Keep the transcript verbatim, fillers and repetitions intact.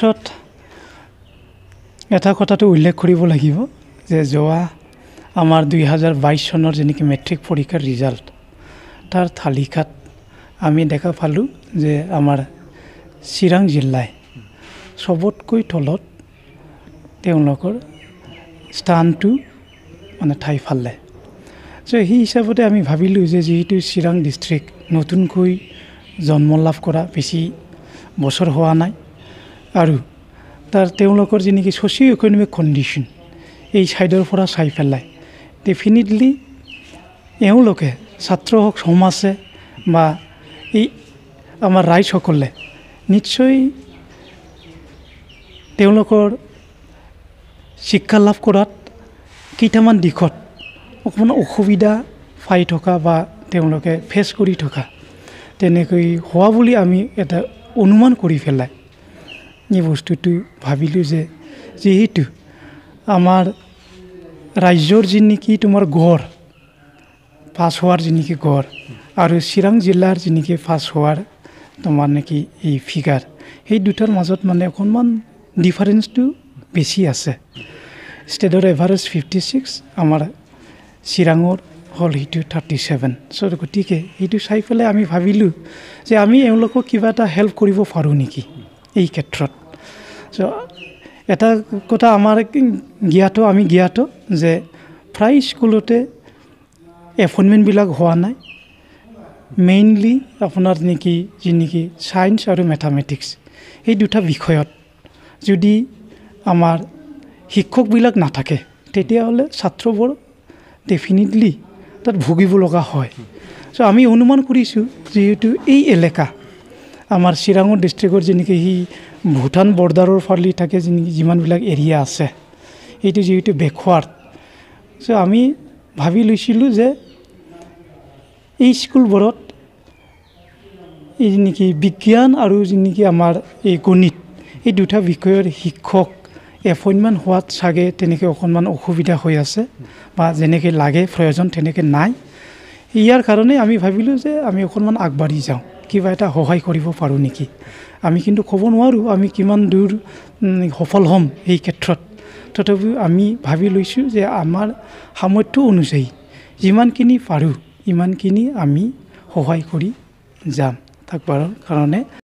ক্ষেত্ৰত এটা কথাটো উল্লেখ কৰিব লাগিব যে যোৱা আমাৰ দুই হাজাৰ বাইছ চনৰ যেনেকৈ মেট্ৰিক পৰীক্ষাৰ ৰিজাল্ট তাৰ তালিকাত আমি দেখা পালোঁ যে আমাৰ চিৰাং জিলাই সবতকৈ তলত তেওঁলোকৰ স্থানটো মানে ঠাই পালে। চ' সেই হিচাপতে আমি ভাবিলোঁ যে যিহেতু চিৰাং ডিষ্ট্ৰিক্ট নতুনকৈ জন্ম লাভ কৰা বেছি বছৰ হোৱা নাই আৰু তাৰ তেওঁলোকৰ যেনেকৈ ছ'চিঅ' ইকনমিক কণ্ডিশ্যন এই ছাইডৰ পৰা চাই পেলাই ডেফিনেটলি এওঁলোকে ছাত্ৰ সমাজে বা এই আমাৰ ৰাইজসকলে নিশ্চয় তেওঁলোকৰ শিক্ষা লাভ কৰাত কেইটামান দিশত অকণমান অসুবিধা পাই থকা বা তেওঁলোকে ফেচ কৰি থকা তেনেকৈ হোৱা বুলি আমি এটা অনুমান কৰি পেলাই এই বস্তুটো ভাবিলোঁ যে যিহেতু আমাৰ ৰাজ্যৰ যি নেকি তোমাৰ গড় পাছ হোৱাৰ যি নেকি গড় আৰু চিৰাং জিলাৰ যি নেকি পাছ হোৱাৰ তোমাৰ নেকি এই ফিগাৰ সেই দুটাৰ মাজত মানে অকণমান ডিফাৰেঞ্চটো বেছি আছে। ষ্টেটৰ এভাৰেজ ফিফটি ছিক্স আমাৰ চিৰাঙৰ হ'ল সেইটো থাৰ্টি ছেভেন। চ' গতিকে সেইটো চাই পেলাই আমি ভাবিলোঁ যে আমি এওঁলোকক কিবা এটা হেল্প কৰিব পাৰোঁ নেকি এই ক্ষেত্ৰত। চ' এটা কথা আমাৰ জ্ঞাত আমি জ্ঞাত যে প্ৰায় স্কুলতে এপইণ্টমেণ্টবিলাক হোৱা নাই। মেইনলি আপোনাৰ নেকি যি নেকি ছায়েন্স আৰু মেথামেটিক্স এই দুটা বিষয়ত যদি আমাৰ শিক্ষকবিলাক নাথাকে তেতিয়াহ'লে ছাত্ৰবোৰ ডেফিনেটলি তাত ভুগিব লগা হয়। চ' আমি অনুমান কৰিছোঁ যিহেতু এই এলেকা আমাৰ চিৰাঙৰ ডিষ্ট্ৰিক্টৰ যেনেকৈ সি ভূটান বৰ্ডাৰৰ ফালে থাকে যেনেকৈ যিমানবিলাক এৰিয়া আছে এইটো যিহেতু বেকৱাৰ্ড। চ' আমি ভাবি লৈছিলোঁ যে এই স্কুলবোৰত এই নেকি বিজ্ঞান আৰু যি নেকি আমাৰ এই গণিত এই দুটা বিষয়ৰ শিক্ষক এপইণ্টমেণ্ট হোৱাত চাগে তেনেকৈ অকণমান অসুবিধা হৈ আছে বা যেনেকৈ লাগে প্ৰয়োজন তেনেকৈ নাই। ইয়াৰ কাৰণে আমি ভাবিলোঁ যে আমি অকণমান আগবাঢ়ি যাওঁ, কিবা এটা সহায় কৰিব পাৰোঁ নেকি। আমি কিন্তু ক'ব নোৱাৰোঁ আমি কিমান দূৰ সফল হ'ম এই ক্ষেত্ৰত। তথাপিও আমি ভাবি লৈছোঁ যে আমাৰ সামৰ্থ্য অনুযায়ী যিমানখিনি পাৰোঁ ইমানখিনি আমি সহায় কৰি যাম। তাৰ কাৰণে